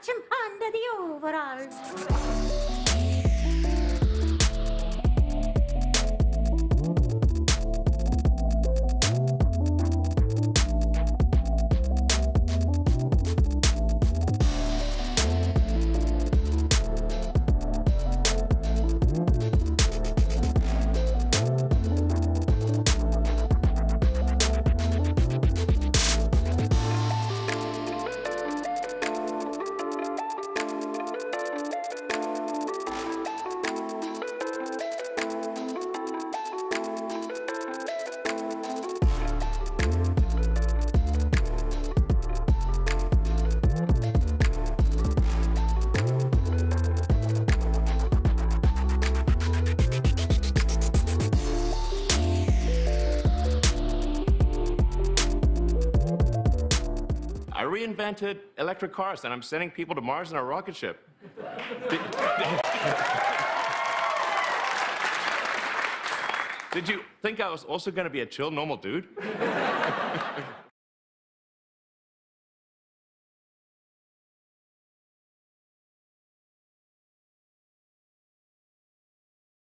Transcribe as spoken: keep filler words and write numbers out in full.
watch him under the overalls. I reinvented electric cars, and I'm sending people to Mars in a rocket ship. Did, did you think I was also going to be a chill, normal dude?